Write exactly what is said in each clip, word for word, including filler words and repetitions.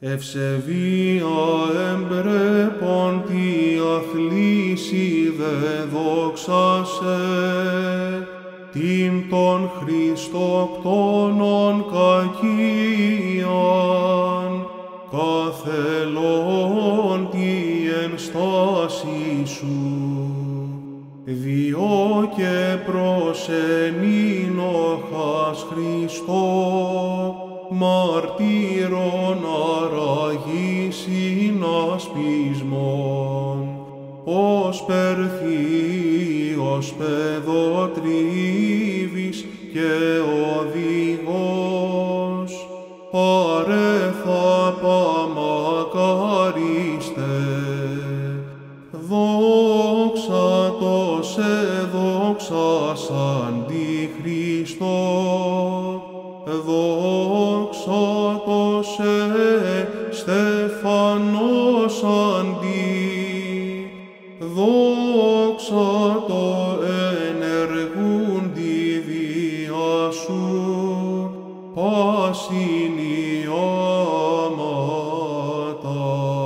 Ευσεβία εμπρέπον τι αθλήσει δε δόξασε, τιμ των Χριστοκτόνων κακίαν, καθελών τη ενστάση σου, διό και προσενήνοχας Χριστό, μαρτύρων αραγήσιν ασπισμόν, ως περθύος παιδοτρίβης και οδηγός, παρέθα παμακαρίστε. Δόξα το σε δόξασαν τη Χριστό, δόξα το σε στεφανός αντί, δόξα το ενεργούν τη βία σου, πάσιν ιάματα.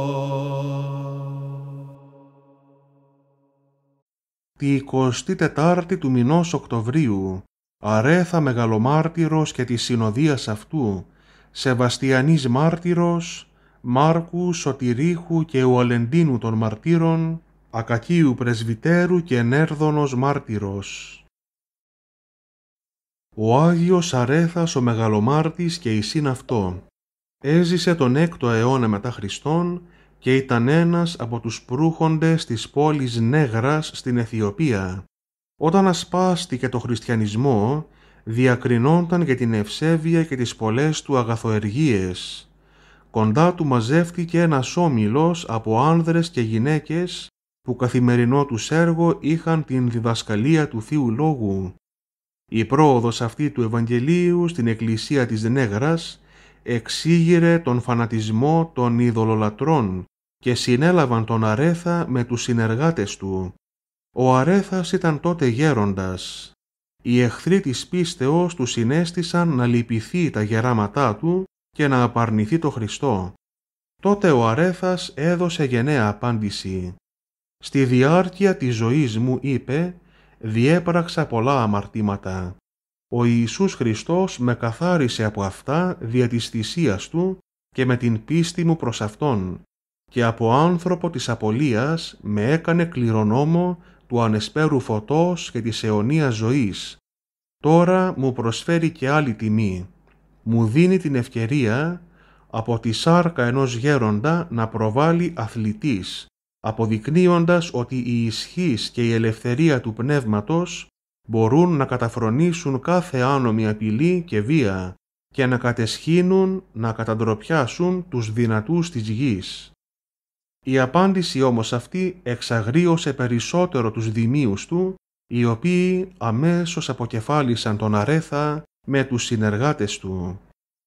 Τη εικοστή τετάρτη του μηνός Οκτωβρίου, Αρέθα μεγαλομάρτυρος και της συνοδείας αυτού, Σεβαστιανής μάρτυρος, Μάρκου, Σωτηρίχου και Ουαλεντίνου των μαρτύρων, Ακακίου πρεσβυτέρου και Νέρδωνος μάρτυρος. Ο Άγιος Αρέθας ο μεγαλομάρτης και εισήν αυτό, έζησε τον έκτο αιώνα μετά Χριστόν και ήταν ένας από τους προύχοντες της πόλης Νέγρας στην Αιθιοπία. Όταν ασπάστηκε το χριστιανισμό, διακρινόταν για την ευσέβεια και τις πολλές του αγαθοεργίες. Κοντά του μαζεύτηκε ένας όμιλος από άνδρες και γυναίκες που καθημερινό τους έργο είχαν την διδασκαλία του Θείου Λόγου. Η πρόοδος αυτή του Ευαγγελίου στην εκκλησία της Νέγρας εξήγηρε τον φανατισμό των ειδωλολατρών και συνέλαβαν τον Αρέθα με τους συνεργάτες του. Ο Αρέθας ήταν τότε γέροντας. Οι εχθροί της πίστεως του συνέστησαν να λυπηθεί τα γεράματά του και να απαρνηθεί το Χριστό. Τότε ο Αρέθας έδωσε γενναία απάντηση. «Στη διάρκεια της ζωής μου», είπε, «διέπραξα πολλά αμαρτήματα. Ο Ιησούς Χριστός με καθάρισε από αυτά δια της θυσίας του και με την πίστη μου προς Αυτόν, και από άνθρωπο της απολίας με έκανε κληρονόμο του ανεσπέρου φωτός και της αιωνίας ζωής. Τώρα μου προσφέρει και άλλη τιμή. Μου δίνει την ευκαιρία από τη σάρκα ενός γέροντα να προβάλλει αθλητής, αποδεικνύοντας ότι η ισχύς και η ελευθερία του πνεύματος μπορούν να καταφρονήσουν κάθε άνομη απειλή και βία και να κατεσχύνουν, να καταντροπιάσουν τους δυνατούς της γης». Η απάντηση όμως αυτή εξαγρίωσε περισσότερο τους δημίους του, οι οποίοι αμέσως αποκεφάλισαν τον Αρέθα με τους συνεργάτες του.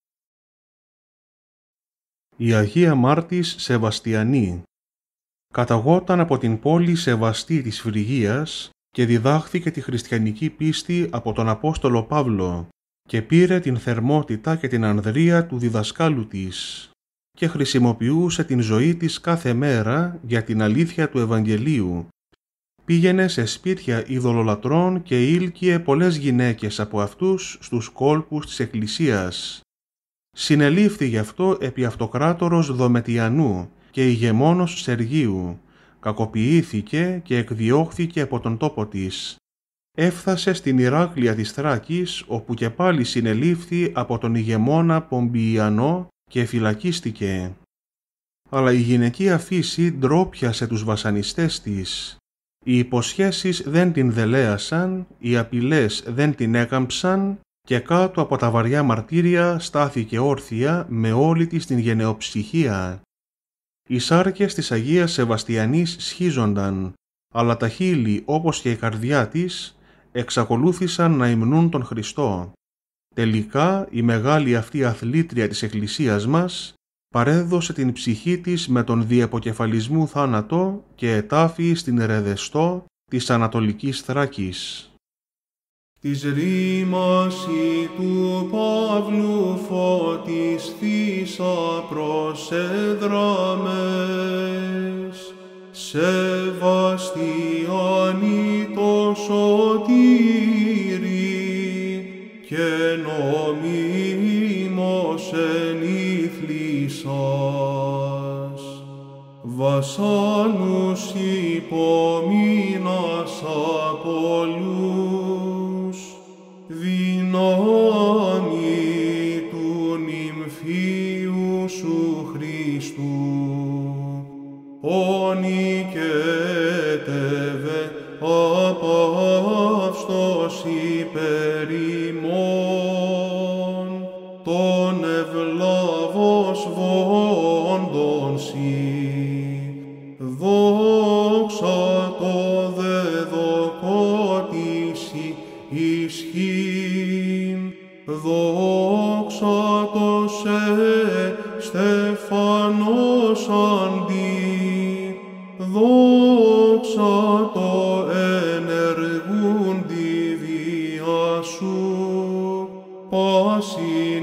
Η Αγία Μάρτης Σεβαστιανή καταγόταν από την πόλη Σεβαστή της Φρυγίας και διδάχθηκε τη χριστιανική πίστη από τον Απόστολο Παύλο και πήρε την θερμότητα και την ανδρεία του διδασκάλου της και χρησιμοποιούσε την ζωή της κάθε μέρα για την αλήθεια του Ευαγγελίου. Πήγαινε σε σπίτια ειδωλολατρών και ήλκυε πολλές γυναίκες από αυτούς στους κόλπους της Εκκλησίας. Συνελήφθη γι' αυτό επί αυτοκράτορος Δομετιανού και ηγεμόνος Σεργίου. Κακοποιήθηκε και εκδιώχθηκε από τον τόπο της. Έφτασε στην Ηράκλεια της Θράκης, όπου και πάλι συνελήφθη από τον ηγεμόνα Πομπιιανό και φυλακίστηκε. Αλλά η γυναικεία φύση ντρόπιασε τους βασανιστές της. Οι υποσχέσεις δεν την δελέασαν, οι απειλές δεν την έκαμψαν και κάτω από τα βαριά μαρτύρια στάθηκε όρθια με όλη της την γενεοψυχία. Οι σάρκες της Αγίας Σεβαστιανής σχίζονταν, αλλά τα χείλη όπως και η καρδιά της εξακολούθησαν να υμνούν τον Χριστό. Τελικά η μεγάλη αυτή αθλήτρια της Εκκλησίας μας παρέδωσε την ψυχή της με τον διεποκεφαλισμού θάνατο και ετάφη στην Ρεδεστό της Ανατολικής Θράκης. της ρήμαση του Παύλου φωτισθείς προσέδραμες, σεβαστιάνοι το σωτήρι και νομίμως ενήθλισσας. Βασάνους υπομείνας απ' όλους, δυνάμει του νυμφίου σου Χριστού, ονικέτευε απαύστος υπέρ ημών, τον ευλάβος βόντον σοι. Δόξα το δεδοκότηση ισχύν, δόξα το σε στεφανός αντί, δόξα το ενεργούν τη βία σου, πάσιν